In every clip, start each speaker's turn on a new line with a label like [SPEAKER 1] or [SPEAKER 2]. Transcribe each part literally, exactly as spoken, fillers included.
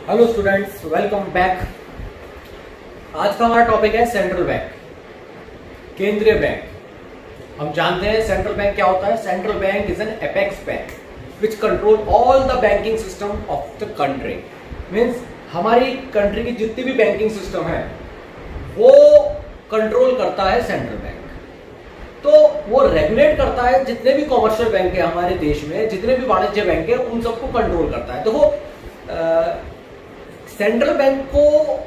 [SPEAKER 1] Hello students, welcome back. आज का हमारा टॉपिक है सेंट्रल बैंक, केंद्रीय बैंक। हम जानते हैं सेंट्रल बैंक क्या होता है। Central bank is an apex bank which control all the banking system of the country. Means हमारी कंट्री की जितनी भी बैंकिंग सिस्टम है वो कंट्रोल करता है सेंट्रल बैंक। तो वो रेगुलेट करता है जितने भी कॉमर्शियल बैंक है हमारे देश में, जितने भी वाणिज्य बैंक है उन सबको कंट्रोल करता है। तो वो सेंट्रल बैंक को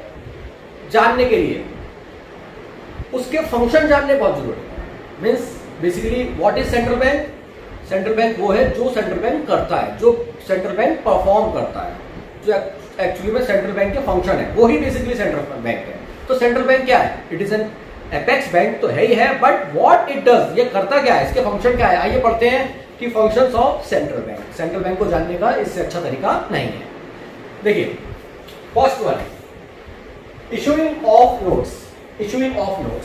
[SPEAKER 1] जानने के लिए उसके फंक्शन जानने बहुत जरूरी है। Means basically what is central bank. Central bank वो है जो सेंट्रल बैंक करता है, जो सेंट्रल बैंक परफॉर्म करता है, जो एक्चुअली में सेंट्रल बैंक के फंक्शन है, वो ही बेसिकली सेंट्रल बैंक है। तो सेंट्रल बैंक क्या है? It is an apex bank तो है ही है, बट व्हाट इट डज, ये करता क्या है, इसके फंक्शन क्या है। आइए पढ़ते हैं कि functions of central bank. Central bank को जानने का इससे अच्छा तरीका नहीं है। देखिए, first one, issuing of notes. Issuing of notes,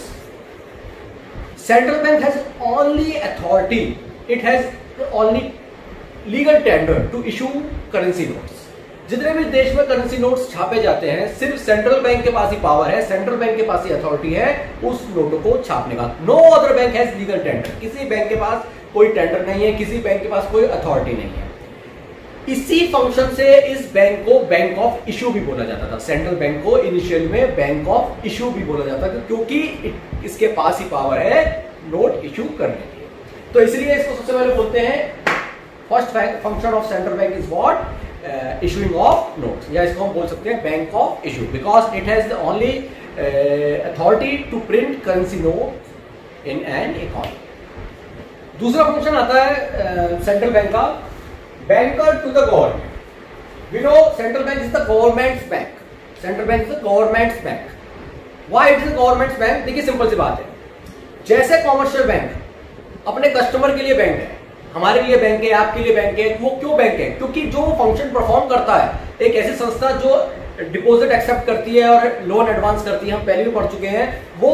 [SPEAKER 1] central bank has only authority, it has only legal tender to issue currency notes. जितने भी देश में करेंसी नोट्स छापे जाते हैं सिर्फ सेंट्रल बैंक के पास ही पावर है, सेंट्रल बैंक के पास ही अथॉरिटी है उस नोटों को छापने का। No other bank has legal tender. किसी बैंक के पास कोई टेंडर नहीं है, किसी बैंक के पास कोई अथॉरिटी नहीं है। इसी फंक्शन से इस बैंक को बैंक ऑफ इशू भी बोला जाता था। सेंट्रल बैंक को इनिशियल में बैंक ऑफ इशू भी बोला जाता था क्योंकि इसके पास ही पावर है नोट इशू करने की। तो इसलिए इसको सबसे पहले बोलते हैं first function of central bank is what, issuing of notes, या इसको हम बोल सकते हैं bank of issue, because it has the only authority to print currency note in an economy. दूसरा फंक्शन आता है सेंट्रल बैंक का, banker to the government. We know central bank is the government's bank. Central bank is the government's bank. Why it is the government's bank? देखिए simple सी बात है, जैसे commercial bank अपने कस्टमर के लिए बैंक है, हमारे लिए बैंक है, आपके लिए बैंक है। वो क्यों बैंक है? क्योंकि जो फंक्शन परफॉर्म करता है, एक ऐसी संस्था जो डिपॉजिट एक्सेप्ट करती है और लोन एडवांस करती है, हम पहले भी पढ़ चुके हैं, वो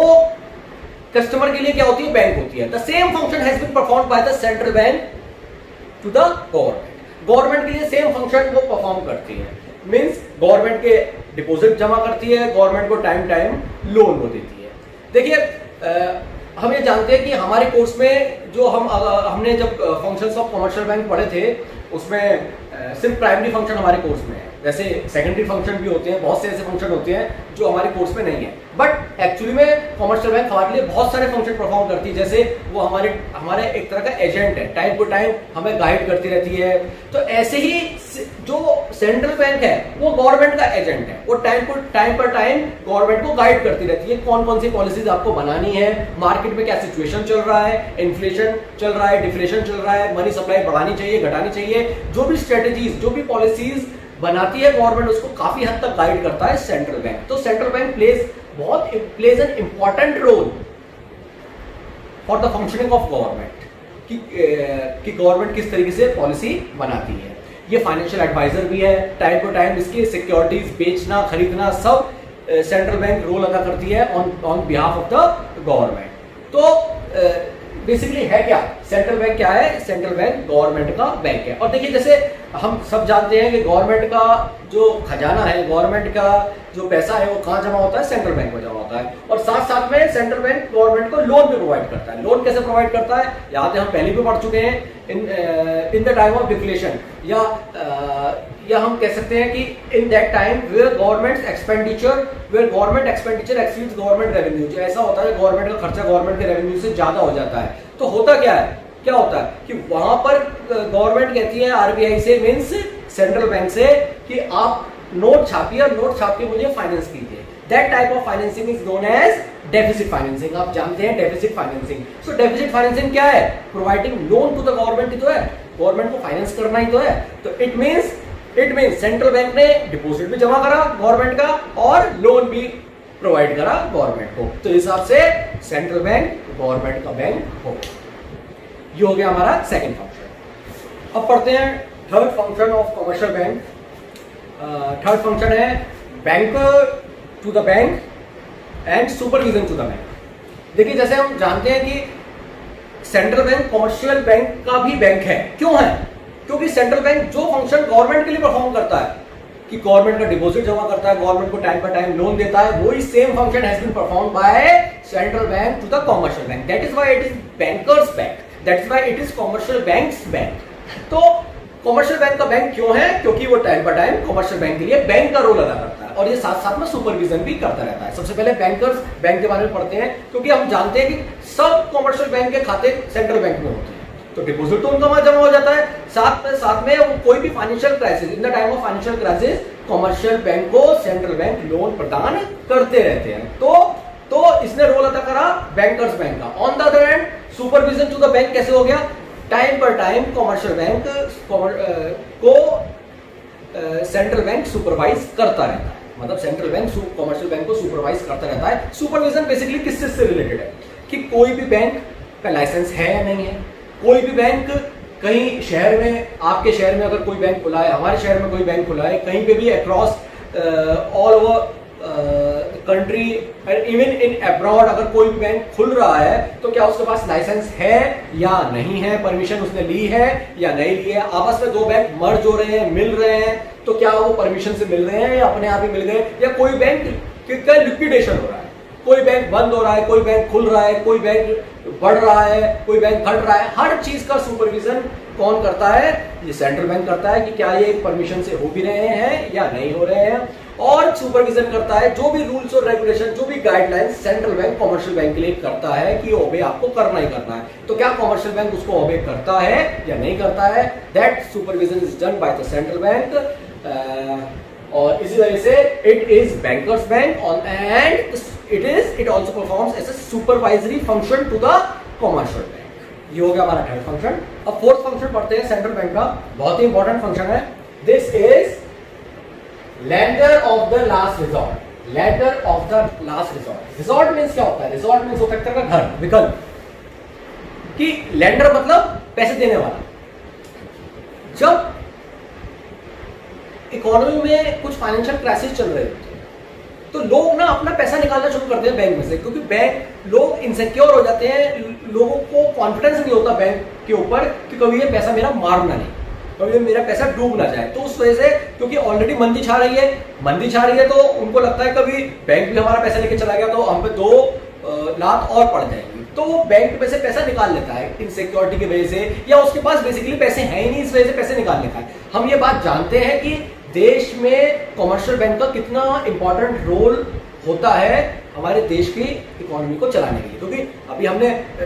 [SPEAKER 1] कस्टमर के लिए क्या होती है? बैंक होती है। The same function has been performed by the central bank to the government. Government के लिए सेम फंक्शन वो परफॉर्म करती है। मींस गवर्नमेंट के डिपॉजिट जमा करती है, गवर्नमेंट को टाइम टाइम लोन वो देती है। देखिए, हम ये जानते हैं कि हमारे कोर्स में जो हम हमने जब फंक्शंस ऑफ कमर्शियल बैंक पढ़े थे उसमें सिर्फ प्राइमरी फंक्शन हमारे कोर्स में है, वैसे सेकेंडरी फंक्शन भी होते हैं, बहुत से ऐसे फंक्शन होते हैं जो हमारे कोर्स में नहीं है। बट एक्चुअली में कमर्शियल बैंक हमारे लिए बहुत सारे फंक्शन परफॉर्म करती है। जैसे वो हमारे हमारे एक तरह का एजेंट है, टाइम टू टाइम हमें गाइड करती रहती है। तो ऐसे ही जो सेंट्रल बैंक है वो गवर्नमेंट का एजेंट है, वो टाइम टू टाइम पर टाइम गवर्नमेंट को गाइड करती रहती है कौन कौन सी पॉलिसीज आपको बनानी है, मार्केट में क्या सिचुएशन चल रहा है, इन्फ्लेशन चल रहा है, डिफ्लेशन चल रहा है, मनी सप्लाई बढ़ानी चाहिए, घटानी चाहिए। जो भी स्ट्रेटेजीज, जो भी पॉलिसीज बनाती है गवर्नमेंट, उसको काफी हद तक गाइड करता है सेंट्रल बैंक। तो सेंट्रल बैंक प्लेज बहुत plays an important role for the functioning of government, कि कि गवर्नमेंट किस तरीके से पॉलिसी बनाती है। ये फाइनेंशियल एडवाइजर भी है, टाइम टू टाइम इसके सिक्योरिटीज बेचना खरीदना सब सेंट्रल बैंक रोल अदा करती है on on behalf of the government. तो बेसिकली है क्या सेंट्रल बैंक? क्या है? सेंट्रल बैंक गवर्नमेंट का बैंक है। और देखिए, जैसे हम सब जानते हैं कि गवर्नमेंट का जो खजाना है, गवर्नमेंट का जो पैसा है वो कहाँ जमा होता है? सेंट्रल बैंक में जमा होता है। और साथ साथ में सेंट्रल बैंक गवर्नमेंट को लोन भी प्रोवाइड करता है। लोन कैसे प्रोवाइड करता है? यहाँ पे हम पहले भी पढ़ चुके हैं, in in the time of deflation, या uh, या हम कह सकते हैं कि in that time where government expenditure where government expenditure exceeds government revenue. जो ऐसा होता है गवर्नमेंट का खर्चा गवर्नमेंट के रेवेन्यू से ज्यादा हो जाता है, तो होता क्या है क्या होता है कि वहां पर गवर्नमेंट कहती है आरबीआई से, मींस सेंट्रल बैंक से, कि आप नोट छापिए और नोट छाप के मुझे फाइनेंस कीजिए। That type of financing is known as deficit financing. आप जानते हैं deficit financing. So deficit financing क्या है? Providing loan to the government ही तो है, गवर्नमेंट को फाइनेंस करना ही तो है। तो it means it means central bank ने डिपॉजिट भी जमा करा गवर्नमेंट का और लोन भी प्रोवाइड करा गवर्नमेंट को। तो इस हिसाब से सेंट्रल बैंक गवर्नमेंट का बैंक हो। ये हो गया हमारा सेकंड फंक्शन। अब पढ़ते हैं third function of commercial bank. Third function है banker to the bank and supervision to the bank. देखिए, जैसे हम जानते हैं कि सेंट्रल बैंक कमर्शियल बैंक का भी बैंक है। क्यों है? क्योंकि सेंट्रल बैंक जो फंक्शन गवर्नमेंट के लिए परफॉर्म करता है, कि गवर्नमेंट का डिपॉजिट जमा करता है, गवर्नमेंट को टाइम पर टाइम लोन देता है, वही same function has been performed by central bank to the commercial bank. That is why it is bankers bank, that is why it is commercial banks bank. तो commercial bank का bank क्यों है? क्योंकि वो time पर time commercial bank के लिए bank का रोल अदा करता है और ये साथ साथ में सुपरविजन भी करता रहता है। सबसे पहले बैंकर्स बैंक के बारे में पढ़ते हैं, क्योंकि हम जानते हैं कि सब कॉमर्शियल बैंक के खाते सेंट्रल बैंक में होते हैं, तो डिपॉजिट तो उनका वहां जमा हो जाता है। साथ में साथ में वो कोई भी financial crisis, in the time of financial crisis commercial bank को सेंट्रल बैंक लोन प्रदान करते रहते हैं। तो तो इसने रोल अदा करा बैंकर्स बैंक का। On the other hand supervision to the bank कैसे हो गया? टाइम पर टाइम कॉमर्शियल बैंक को सेंट्रल बैंक सुपरवाइज करता रहता है, मतलब सेंट्रल बैंक कॉमर्शियल बैंक को सुपरवाइज करता रहता है। सुपरविजन बेसिकली किस चीज से रिलेटेड है कि कोई भी बैंक का लाइसेंस है या नहीं है, कोई भी बैंक कहीं शहर में, आपके शहर में अगर कोई बैंक खुला है, हमारे शहर में कोई बैंक खुला है, कहीं पे भी across all over country even in abroad अगर कोई भी बैंक खुल रहा है, तो क्या उसके पास लाइसेंस है या नहीं है, परमिशन उसने ली है या नहीं ली है। आपस में दो बैंक मर्ज हो रहे हैं, मिल रहे हैं, तो क्या वो परमिशन से मिल रहे हैं या अपने आप ही मिल गए, या कोई बैंक का लिक्विडेशन हो रहा है, कोई बैंक बंद हो रहा है, कोई बैंक खुल रहा है, कोई बैंक बढ़ रहा है, कोई बैंक घट रहा है। हर चीज का सुपरविजन कौन करता है? ये सेंट्रल बैंक करता है कि क्या ये परमिशन से हो भी रहे हैं या नहीं हो रहे हैं, और सुपरविजन करता है जो भी रूल्स और रेगुलेशन, जो भी guidelines central bank commercial bank के लिए करता है कि ओबे आपको करना ही करना है। तो क्या कॉमर्शियल बैंक उसको ओबे करता है या नहीं करता है? That supervision is done by the central bank, और इसी वजह से it is bankers bank on and it is it also performs as a supervisory function to the commercial bank. ये हो गया हमारा थर्ड फंक्शन। अब फोर्थ फंक्शन पढ़ते हैं सेंट्रल बैंक का, बहुत ही इंपॉर्टेंट फंक्शन है। This is lender of the last resort. Lender of the last resort. Resort means क्या होता है? रिजॉर्ट मींस होता है घर, विकल्प, कि लेंडर मतलब पैसे देने वाला। जब इकोनॉमी में कुछ फाइनेंशियल क्राइसिस चल रहे होते हैं तो लोग ना अपना पैसा निकालना शुरू करते हैं बैंक में से, क्योंकि बैंक लोग इनसिक्योर हो जाते हैं, लोगों को कॉन्फिडेंस नहीं होता बैंक के ऊपर कि कभी ये पैसा मेरा मारना नहीं, कभी मेरा पैसा डूब ना जाए। तो उस वजह से, क्योंकि ऑलरेडी मंदी छा रही है, मंदी छा रही है तो उनको लगता है कभी बैंक भी हमारा पैसा लेके चला गया तो हम पे दो लाख और पड़ जाएंगे, तो वो बैंक में से पैसा निकाल लेता है इनसिक्योरिटी की वजह से, या उसके पास बेसिकली पैसे हैं ही नहीं, इस वजह से पैसे निकाल लेता है। हम ये बात जानते हैं कि देश में कॉमर्शियल बैंक का कितना इंपॉर्टेंट रोल होता है हमारे देश की इकोनॉमी को चलाने के लिए, क्योंकि अभी हमने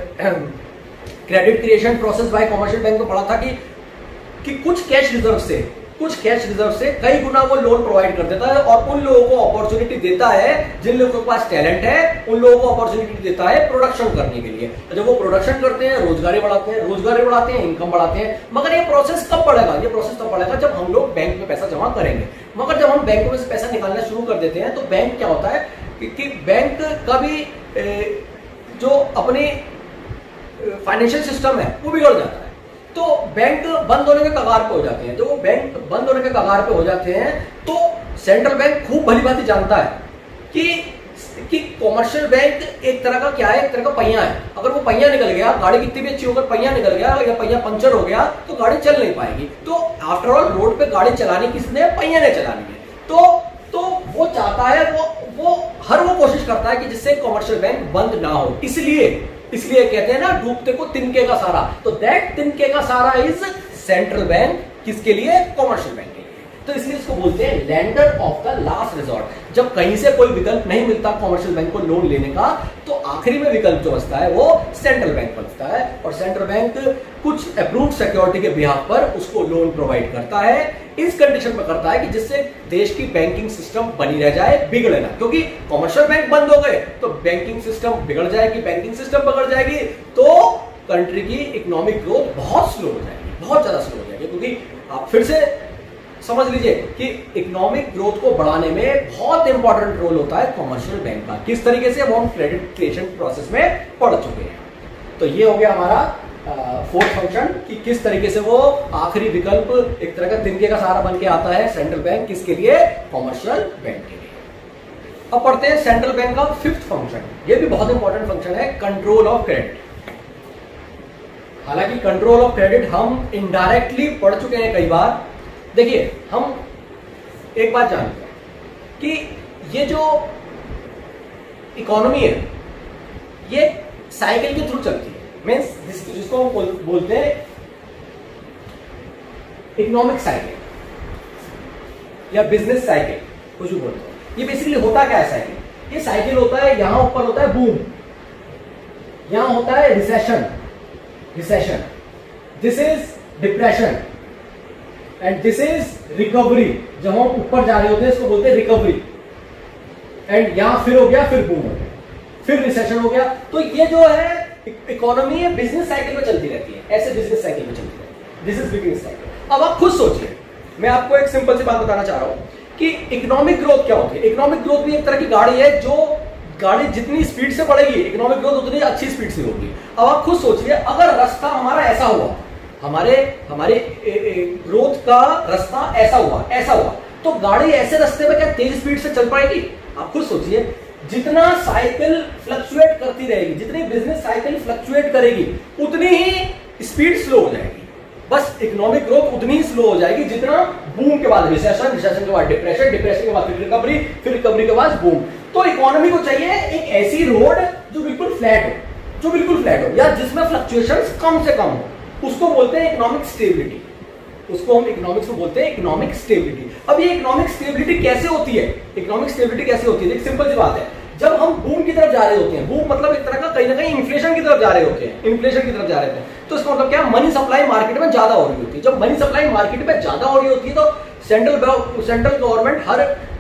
[SPEAKER 1] credit creation process by commercial bank को पढ़ा था कि कि कुछ कैश रिजर्व से कुछ कैश रिजर्व से कई गुना वो लोन प्रोवाइड कर देता है और उन लोगों को अपॉर्चुनिटी देता है जिन लोगों के पास टैलेंट है, उन लोगों को अपॉर्चुनिटी देता है प्रोडक्शन करने के लिए। जब वो प्रोडक्शन करते हैं, रोजगारी बढ़ाते हैं, रोजगारी बढ़ाते हैं, इनकम बढ़ाते हैं। मगर ये प्रोसेस कब पड़ेगा? ये प्रोसेस तब पड़ेगा जब हम लोग बैंक में पैसा जमा करेंगे। मगर जब हम बैंक में से पैसा निकालना शुरू कर देते हैं तो बैंक क्या होता है कि बैंक का भी जो अपनी फाइनेंशियल सिस्टम है वो बिगड़ जाता है, तो बैंक बंद होने के कगार पे हो जाते हैं। जब वो बैंक बंद होने के कगार पे हो जाते हैं तो सेंट्रल बैंक खूब भली भांति जानता है कि कि कॉमर्शियल बैंक एक तरह का क्या है, एक तरह का पहिया है। अगर वो पहिया निकल गया, गाड़ी कितनी भी अच्छी होकर पहिया निकल गया या पहिया पंचर हो गया तो गाड़ी चल नहीं पाएगी। तो आफ्टर ऑल रोड पे गाड़ी चलानी किसने? पहिया ने चलानी है। तो तो वो चाहता है, वो वो हर वो कोशिश करता है कि जिससे कॉमर्शियल बैंक बंद ना हो। इसलिए इसलिए कहते हैं ना, डूबते को तिनके का सारा। तो दैट तिनके का सारा इज सेंट्रल बैंक। किसके लिए? कॉमर्शियल बैंक के लिए। तो इसलिए इसको बोलते हैं lender of the last resort. जब कहीं से कोई विकल्प नहीं मिलता कॉमर्शियल बैंक को लोन लेने का, तो आखिरी में विकल्प जो बचता है वो सेंट्रल बैंक बचता है, और सेंट्रल बैंक कुछ अप्रूव्ड सिक्योरिटी के बिहाफ पर उसको लोन प्रोवाइड करता है। इस कंडीशन में करता है कि जिससे देश की बैंकिंग सिस्टम बनी रह जाए, बिगड़े ना। क्योंकि कॉमर्शियल बैंक बंद हो गए तो बैंकिंग सिस्टम बिगड़ जाएगी, बैंकिंग सिस्टम बिगड़ जाएगी तो कंट्री की इकोनॉमिक ग्रोथ बहुत स्लो हो जाएगी, बहुत ज्यादा स्लो हो जाएगी। क्योंकि आप फिर से समझ लीजिए कि इकोनॉमिक ग्रोथ को बढ़ाने में बहुत इंपॉर्टेंट रोल होता है कॉमर्शियल बैंक का। किस तरीके से वो हम क्रेडिट क्रिएशन प्रोसेस में पढ़ चुके हैं। तो ये हो गया हमारा फोर्थ फंक्शन कि किस तरीके से वो आखिरी विकल्प एक तरह का तिनके का सहारा बन के आता है सेंट्रल बैंक। किसके लिए? कॉमर्शियल बैंक के लिए। अब पढ़ते हैं सेंट्रल बैंक का फिफ्थ फंक्शन। ये भी बहुत इंपॉर्टेंट फंक्शन है, कंट्रोल ऑफ क्रेडिट। हालांकि कंट्रोल ऑफ क्रेडिट हम इनडायरेक्टली पढ़ चुके हैं कई बार। देखिए, हम एक बात जान लो कि ये जो इकोनॉमी है ये साइकिल के थ्रू चलती है, मीन्स जिसको हम बोल, बोलते हैं इकोनॉमिक साइकिल या बिजनेस साइकिल, कुछ भी बोलते हैं। ये बेसिकली होता क्या है साइकिल? ये साइकिल होता है, यहां ऊपर होता है बूम, यहां होता है recession, recession, this is depression and this is recovery. जब हम ऊपर जा रहे होते हैं इसको बोलते हैं रिकवरी, एंड यहां फिर हो गया, फिर बूम हो गया, फिर रिसेशन हो गया। तो ये जो है इकोनॉमी है बिजनेस साइकिल में चलती रहती है, ऐसे बिजनेस साइकिल में चलती रहती है, दिस इज बिजनेस साइकिल। अब आप खुद सोचिए, मैं आपको एक सिंपल सी बात बताना चाह रहा हूं कि इकोनॉमिक ग्रोथ क्या होती है। इकोनॉमिक ग्रोथ भी एक तरह की गाड़ी है, जो गाड़ी जितनी स्पीड से बढ़ेगी इकोनॉमिक ग्रोथ उतनी अच्छी स्पीड से होगी। अब आप खुद सोचिए, अगर रास्ता हमारा ऐसा हुआ, हमारे हमारे ग्रोथ का रास्ता ऐसा हुआ, ऐसा हुआ, तो गाड़ी ऐसे रास्ते में क्या तेज स्पीड से चल पाएगी? आप खुद सोचिए, जितना साइकिल फ्लक्चुएट करती रहेगी, जितनी बिजनेस साइकिल फ्लक्चुएट करेगी उतनी ही स्पीड स्लो हो जाएगी। बस इकोनॉमिक ग्रोथ उतनी ही स्लो हो जाएगी जितना बूम के बाद रिसेशन, रिसेशन के बाद डिप्रेशन, डिप्रेशन के बाद फिर रिकवरी, फिर रिकवरी के बाद बूम। तो इकोनॉमी को चाहिए एक ऐसी रोड जो बिल्कुल फ्लैट हो, जो बिल्कुल फ्लैट हो, या जिसमें फ्लक्चुएशंस कम से कम हो, उसको बोलते हैं इकोनॉमिक स्टेबिलिटी। उसको हम इकोनॉमिक्स में बोलते हैं इकोनॉमिक स्टेबिलिटी। अब ये इकोनॉमिक स्टेबिलिटी कैसे होती है? इकोनॉमिक स्टेबिलिटी कैसे होती है? एक सिंपल सी बात है, जब हम बूम की तरफ जा रहे होते हैं, बूम मतलब एक तरह का कहीं ना कहीं इन्फ्लेशन की तरफ जा रहे होते हैं, इन्फ्लेशन की तरफ जा रहे होते हैं, तो इसका मतलब क्या है? मनी सप्लाई मार्केट में ज्यादा हो रही होती है। जब मनी सप्लाई मार्केट में ज्यादा हो रही होती है तो सेंट्रल सेंट्रल गवर्नमेंट, हर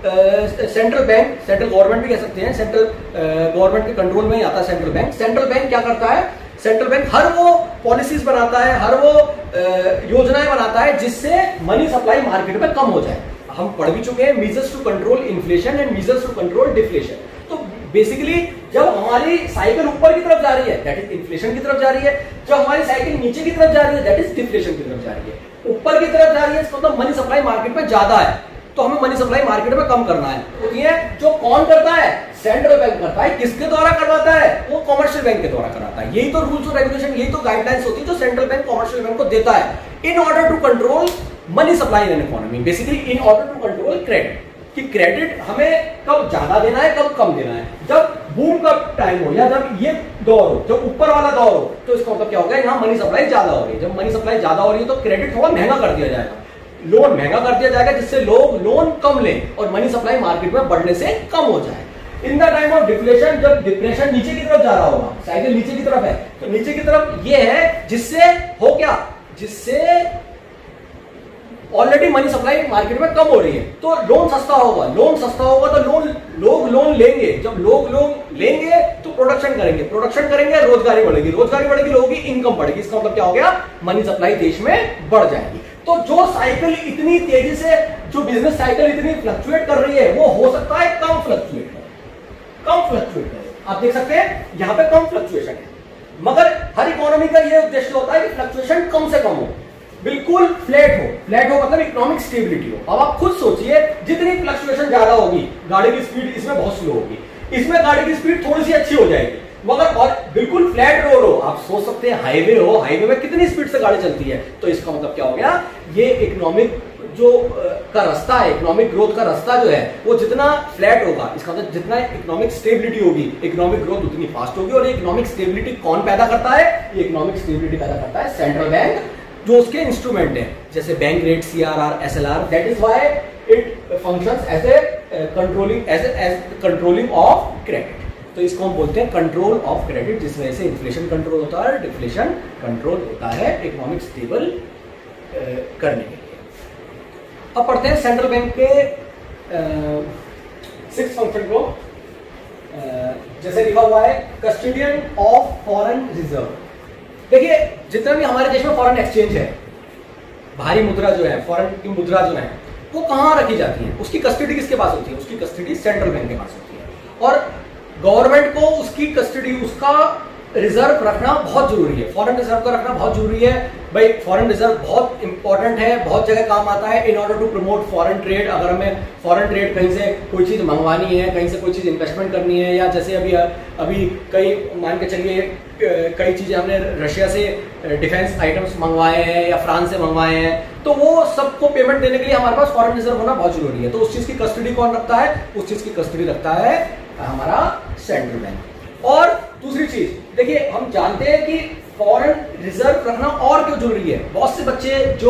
[SPEAKER 1] सेंट्रल बैंक, सेंट्रल गवर्नमेंट भी कह सकते हैं, सेंट्रल गवर्नमेंट के कंट्रोल में ही आता है सेंट्रल बैंक। सेंट्रल बैंक क्या करता है? सेंट्रल बैंक हर वो पॉलिसीज बनाता है, हर वो योजनाएं बनाता है जिससे मनी सप्लाई मार्केट में कम हो जाए। हम पढ़ भी चुके हैं, measures to control inflation and measures to control deflation. तो बेसिकली जब हमारी साइकिल ऊपर की तरफ जा रही है दैट इज इन्फ्लेशन की तरफ जा रही है, जब हमारी साइकिल नीचे की तरफ जा रही है दैट इज डिफ्लेशन की तरफ जा रही है। ऊपर की तरफ जा रही है इसका मतलब मनी सप्लाई मार्केट में ज्यादा है, तो हमें मनी सप्लाई मार्केट में कम करना है। तो ये जो कौन करता है? सेंट्रल बैंक करता है। किसके द्वारा करवाता है? वो कमर्शियल बैंक के द्वारा कराता है। यही तो रूल्स और रेगुलेशन, यही तो गाइडलाइंस होती है जो सेंट्रल बैंक कमर्शियल बैंक को देता है in order to control money supply in economy, basically in order to control credit, कि क्रेडिट हमें कब ज्यादा देना है, कब कम देना है। जब बूम का टाइम हो या जब ये दौर हो, जब ऊपर वाला दौर हो, तो इसका मतलब क्या होगा? यहाँ मनी सप्लाई ज्यादा हो रही है। जब मनी सप्लाई ज्यादा हो रही है तो क्रेडिट थोड़ा महंगा कर दिया जाएगा, लोन महंगा कर दिया जाएगा, जिससे लोग लोन कम लें और मनी सप्लाई मार्केट में बढ़ने से कम हो जाए। In the time of deflation, जब डिप्रेशन नीचे की तरफ जा रहा होगा, साइकिल नीचे की तरफ है, तो नीचे की तरफ ये है जिससे हो क्या? जिससे ऑलरेडी मनी सप्लाई मार्केट में कम हो रही है, तो लोन सस्ता होगा। लोन सस्ता होगा तो लोन लोग लोन लेंगे, जब लोग लोन लेंगे तो प्रोडक्शन करेंगे, प्रोडक्शन करेंगे रोजगारी बढ़ेगी, रोजगारी बढ़ेगी, लोगों की इनकम बढ़ेगी। इसका मतलब क्या हो गया? मनी सप्लाई देश में बढ़ जाएगी। तो जो साइकिल इतनी तेजी से, जो बिजनेस साइकिल इतनी फ्लक्चुएट कर रही है, वो हो सकता है कम फ्लक्चुएट करे, कम फ्लक्चुएट करे। आप देख सकते हैं यहां पे कम फ्लक्चुएशन है, मगर हर इकोनॉमी का ये उद्देश्य होता है कि फ्लक्चुएशन कम से कम हो, बिल्कुल फ्लैट हो। फ्लैट हो मतलब इकोनॉमिक स्टेबिलिटी हो। अब आप खुद सोचिए, जितनी फ्लक्चुएशन ज्यादा होगी, गाड़ी की स्पीड इसमें बहुत स्लो होगी, इसमें गाड़ी की स्पीड थोड़ी सी अच्छी हो जाएगी, मगर और बिल्कुल फ्लैट रोड हो, आप सोच सकते हैं हाईवे हो, हाईवे में कितनी स्पीड से गाड़ी चलती है। तो इसका मतलब क्या हो गया? ये इकोनॉमिक जो का रास्ता है, इकोनॉमिक ग्रोथ का रास्ता जो है, वो जितना फ्लैट होगा, इसका मतलब जितना इकोनॉमिक स्टेबिलिटी होगी, इकोनॉमिक ग्रोथ उतनी फास्ट होगी। और ये इकोनॉमिक स्टेबिलिटी कौन पैदा करता है? ये इकोनॉमिक स्टेबिलिटी पैदा करता है सेंट्रल बैंक, जो उसके इंस्ट्रूमेंट है, जैसे bank rate, C R R, S L R. That is why it functions as a controlling as as controlling of credit. तो इसको हम बोलते हैं कंट्रोल ऑफ क्रेडिट, जिस वजह से इन्फ्लेशन कंट्रोल होता है, डिफ्लेशन कंट्रोल होता है इकोनॉमिक स्टेबल करने के लिए। अब पढ़ते हैं सेंट्रल बैंक के सिक्स फंक्शन को। uh, जैसे लिखा हुआ है कस्टोडियन ऑफ फॉरेन रिजर्व। देखिए, जितना भी हमारे देश में फॉरेन एक्सचेंज है, भारी मुद्रा जो है, फॉरेन की मुद्रा जो है, वो कहाँ रखी जाती है? उसकी कस्टडी किसके पास होती है? उसकी कस्टडी सेंट्रल बैंक के पास होती है। और गवर्नमेंट को उसकी कस्टडी, उसका रिजर्व रखना बहुत जरूरी है, फॉरेन रिजर्व का रखना बहुत जरूरी है भाई। फॉरेन रिजर्व बहुत इंपॉर्टेंट है, बहुत जगह काम आता है in order to promote foreign trade. अगर हमें फॉरेन ट्रेड कहीं से कोई चीज मंगवानी है, कहीं से कोई चीज इन्वेस्टमेंट करनी है, या जैसे अभी अभी कई मान के चलिए कई चीजें हमने रशिया से डिफेंस आइटम्स मंगवाए हैं या फ्रांस से मंगवाए हैं, तो वो सबको पेमेंट देने के लिए हमारे पास फॉरेन रिजर्व होना बहुत जरूरी है। तो उस चीज की कस्टडी कौन रखता है? उस चीज की कस्टडी रखता है हमारा सेंट्रल बैंक। और दूसरी चीज देखिए, हम जानते हैं कि फॉरेन रिजर्व रखना और क्यों जरूरी है। बहुत से बच्चे जो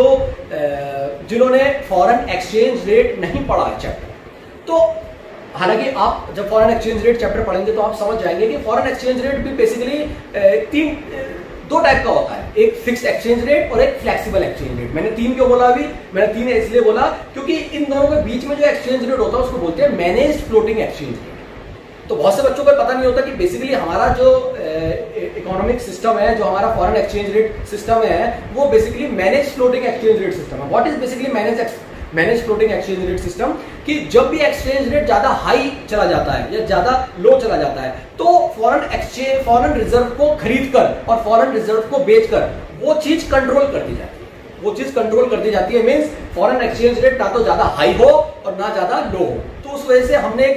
[SPEAKER 1] जिन्होंने फॉरेन एक्सचेंज रेट नहीं पढ़ा है चैप्टर, तो हालांकि आप जब फॉरेन एक्सचेंज रेट चैप्टर पढ़ेंगे तो आप समझ जाएंगे कि फॉरेन एक्सचेंज रेट भी बेसिकली तीन दो टाइप का होता है, एक फिक्स एक्सचेंज रेट और एक फ्लेक्सिबल एक्सचेंज रेट। मैंने तीन क्यों बोला? अभी मैंने तीन इसलिए बोला क्योंकि इन दोनों के बीच में जो एक्सचेंज रेट होता है उसको बोलते हैं मैनेज्ड फ्लोटिंग एक्सचेंज रेट। तो बहुत से बच्चों को पता नहीं होता कि बेसिकली हमारा जो इकोनॉमिक सिस्टम है, जो हमारा फॉरेन एक्सचेंज रेट सिस्टम है, वो basically manage floating exchange rate system है। What is basically manage manage floating exchange rate system? कि जब भी एक्सचेंज रेट ज्यादा हाई चला जाता है या ज्यादा लो चला जाता है, तो फॉरेन एक्सचेंज फॉरेन रिजर्व को खरीद कर और फॉरेन रिजर्व को बेचकर वो चीज कंट्रोल कर दी जाती है। वो चीज कंट्रोल कर दी जाती है मींस फॉरेन एक्सचेंज रेट ना तो ज्यादा हाई हो और ना ज्यादा लो हो। तो उस वजह से हमने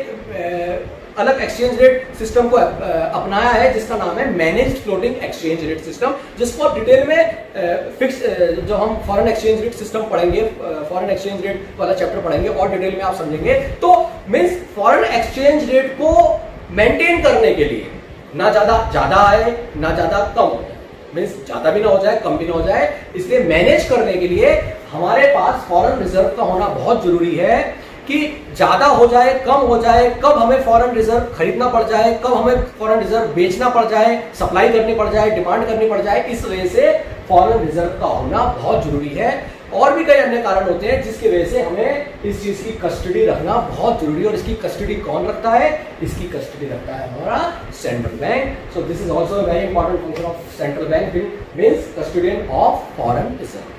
[SPEAKER 1] एक अलग एक्सचेंज रेट सिस्टम को अपनाया है जिसका नाम है managed floating exchange rate system, जिसको आप डिटेल में फिक्स जो हम फॉरेन एक्सचेंज रेट सिस्टम पढ़ेंगे, फॉरेन एक्सचेंज रेट वाला चैप्टर पढ़ेंगे और डिटेल में आप समझेंगे। तो मींस फॉरेन एक्सचेंज रेट को मेंटेन करने के लिए ना ज्यादा ज्यादा आए ना ज्यादा कम हो जाए, मींस ज्यादा भी ना हो जाए कम भी ना हो जाए, इसलिए मैनेज करने के लिए हमारे पास फॉरेन रिजर्व का होना बहुत जरूरी है कि ज्यादा हो जाए कम हो जाए, कब हमें फॉरेन रिजर्व खरीदना पड़ जाए, कब हमें फॉरेन रिजर्व बेचना पड़ जाए, सप्लाई करनी पड़ जाए, डिमांड करनी पड़ जाए। इस वजह से फॉरेन रिजर्व का होना बहुत जरूरी है। और भी कई अन्य कारण होते हैं जिसकी वजह से हमें इस चीज की कस्टडी रखना बहुत जरूरी है। और इसकी कस्टडी कौन रखता है? इसकी कस्टडी रखता है हमारा central bank. So this is also very important function of central bank, means custodian of foreign reserve.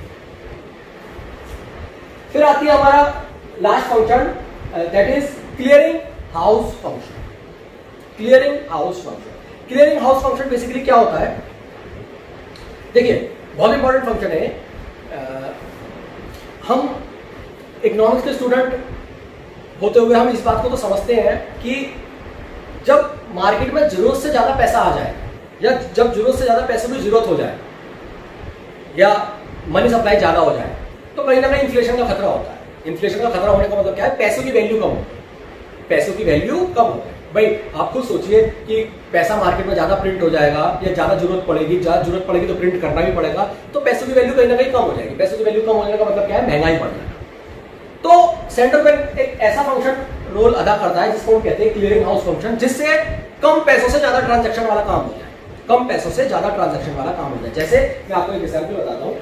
[SPEAKER 1] फिर आती है हमारा last function, that is clearing house function. Clearing house function clearing house function basically क्या होता है? देखिए, बहुत important function है। uh, हम इकोनॉमिक्स के स्टूडेंट होते हुए हम इस बात को तो समझते हैं कि जब मार्केट में जरूरत से ज्यादा पैसा आ जाए या जब जरूरत से ज्यादा पैसे की जरूरत हो जाए या मनी सप्लाई ज्यादा हो जाए, तो कहीं ना कहीं इन्फ्लेशन का खतरा होता है। इन्फ्लेशन का खतरा होने का मतलब क्या है? पैसों की वैल्यू कम हो, पैसों की वैल्यू कम हो। भाई आप खुद सोचिए कि पैसा मार्केट में ज्यादा प्रिंट हो जाएगा या ज्यादा जरूरत पड़ेगी, ज्यादा जरूरत पड़ेगी तो प्रिंट करना भी पड़ेगा, तो पैसों की वैल्यू कहीं ना कहीं कम हो जाएगी। पैसों की वैल्यू कम होने का मतलब क्या है? महंगाई बढ़ जाएगा। तो सेंट्रल बैंक एक ऐसा फंक्शन रोल अदा करता है जिसको हम कहते हैं क्लियरिंग हाउस फंक्शन, जिससे कम पैसों से ज्यादा ट्रांजेक्शन वाला काम हो जाए, कम पैसों से ज्यादा ट्रांजेक्शन वाला काम हो जाए। जैसे मैं आपको एक एग्जाम्पल बताता हूं।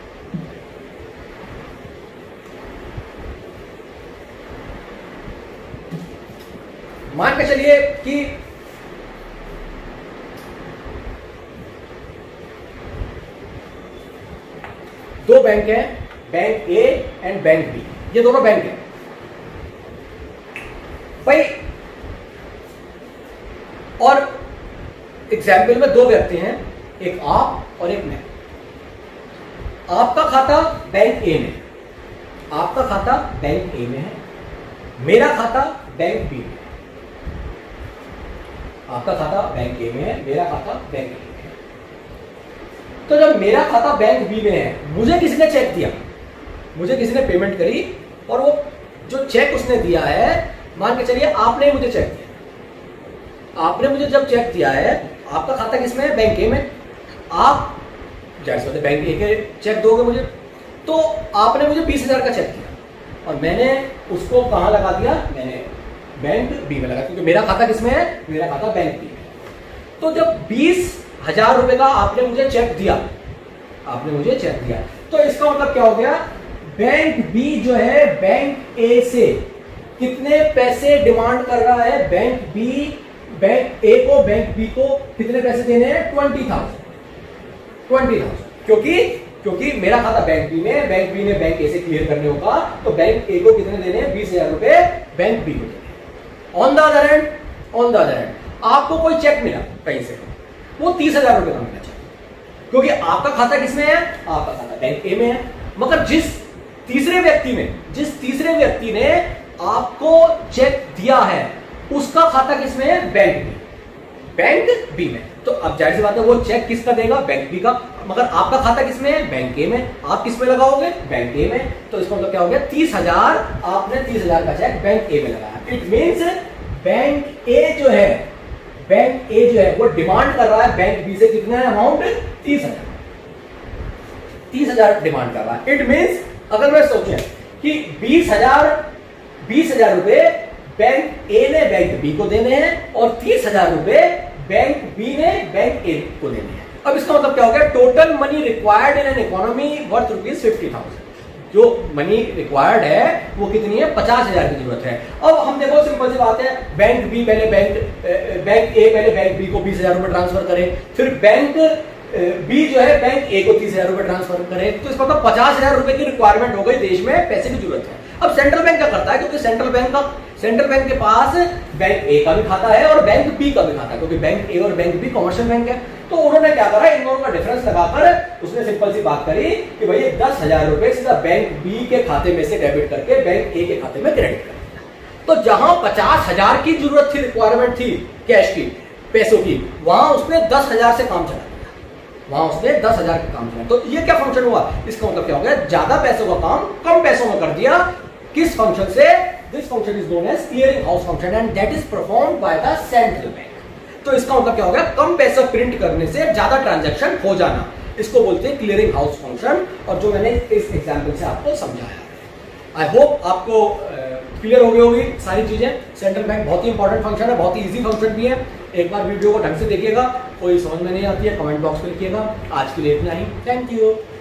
[SPEAKER 1] मान के चलिए कि दो बैंक हैं, bank A and bank B, ये दोनों बैंक हैं। भाई और एग्जाम्पल में दो व्यक्ति हैं, एक आप और एक मैं। आपका खाता बैंक ए में, आपका खाता बैंक ए में है, मेरा खाता बैंक बी में। आपका खाता बैंक ए में है, मेरा खाता बैंक बी में है। तो जब मेरा खाता बैंक बी में है, मुझे किसी ने चेक दिया, मुझे किसी ने पेमेंट करी, और वो जो चेक उसने दिया है, मान के चलिए आपने मुझे चेक दिया, आपने मुझे जब चेक दिया है, आपका खाता किसमें है? बैंक ए में। आप जैसे बैंक ए के चेक दोगे मुझे, तो आपने मुझे बीस हजार का चेक दिया और मैंने उसको कहां लगा दिया? मैंने बैंक बी में लगा, क्योंकि मेरा खाता किसमें है? मेरा खाता बैंक बी में। तो जब बीस हजार रुपए का आपने मुझे चेक दिया, आपने मुझे चेक दिया, तो इसका मतलब क्या हो गया? बैंक बी जो है बैंक ए से कितने पैसे डिमांड कर रहा है? बैंक बी बैंक ए को बैंक बी को कितने पैसे देने हैं? ट्वेंटी थाउजेंड ट्वेंटी थाउजेंड क्योंकि क्योंकि मेरा खाता बैंक बी में, बैंक बी ने बैंक ए से क्लियर करने होगा, तो बैंक ए को कितने देने हैं? बीस हजार रुपए बैंक बी को देने। On the other hand on the other hand आपको कोई चेक मिला कहीं से, वो तीस हजार रुपए का मिलना चाहिए, क्योंकि आपका खाता किसमें है, आपका खाता बैंक ए में है। मगर जिस तीसरे व्यक्ति ने जिस तीसरे व्यक्ति ने आपको चेक दिया है उसका खाता किसमें है, बैंक बी बैंक बी में। तो अब जाहिर सी बात है वो चेक किसका देगा, बैंक बी का। मगर आपका खाता किसमें है, बैंक ए में। आप किसमें लगाओगे, बैंक ए में। तो इसका मतलब क्या हो गया, तीस हजार आपने तीस हजार का चेक बैंक ए में लगाया। इट मीन्स बैंक ए जो है बैंक ए जो है वो डिमांड कर रहा है बैंक बी से कितना है अमाउंट, तीस हजार तीस हजार डिमांड कर रहा है। इट मीन्स अगर मैं सोचें कि बीस हजार बीस हजार रुपए बैंक ए ने बैंक बी को देने हैं और तीस हजार रुपए बैंक बी ने बैंक ए को देने हैं। अब इसका मतलब क्या हो गया, total money required in an economy worth rupees fifty thousand. जो मनी रिक्वायर्ड है वो कितनी है, पचास हजार की जरूरत है। अब हम देखो सिंपल सी बात है, बैंक बी पहले बैंक बैंक ए पहले बैंक बी को बीस हजार रुपए ट्रांसफर करे, फिर बैंक बी जो है बैंक ए को तीस हजार रुपए ट्रांसफर करे। तो इसका मतलब पचास हजार रुपए की रिक्वायरमेंट हो गई, देश में पैसे की जरूरत है। अब सेंट्रल बैंक क्या करता है, क्योंकि सेंट्रल बैंक का सेंट्रल बैंक के पास बैंक ए का भी खाता है और बैंक बी का भी खाता है, क्योंकि बैंक ए और बैंक बी कमर्शियल बैंक है। तो उन्होंने क्या करा, इन दोनों का डिफरेंस लगाकर उसने सिंपल सी बात करी कि भाई दस हजार रुपए सीधा बैंक बी के खाते में से डेबिट करके बैंक ए के खाते में क्रेडिट कर दिया। तो जहां पचास हजार की जरूरत थी, रिक्वायरमेंट थी कैश की, पैसों की, वहां उसने दस हजार से काम चला दिया वहां उसने दस हजार का काम चला। तो ये क्या फंक्शन हुआ, इसका मतलब क्या हो गया, ज्यादा पैसों का काम कम पैसों में कर दिया। किस फंक्शन से, this function is known as clearing house function and that is performed by the central bank. तो इसका मतलब क्या हो गया, कम पैसा प्रिंट करने से ज्यादा ट्रांजैक्शन हो जाना, इसको बोलते हैं क्लियरिंग हाउस फंक्शन। और जो मैंने इस एग्जांपल से आपको समझाया, आई होप आपको क्लियर हो गई होगी सारी चीजें। सेंट्रल बैंक बहुत ही इंपॉर्टेंट फंक्शन है, बहुत ही इजी फंक्शन भी है। एक बार वीडियो को ढंग से देखिएगा, कोई समझ में नहीं आती है कमेंट बॉक्स में लिखिएगा। आज के लिए इतना ही, थैंक यू।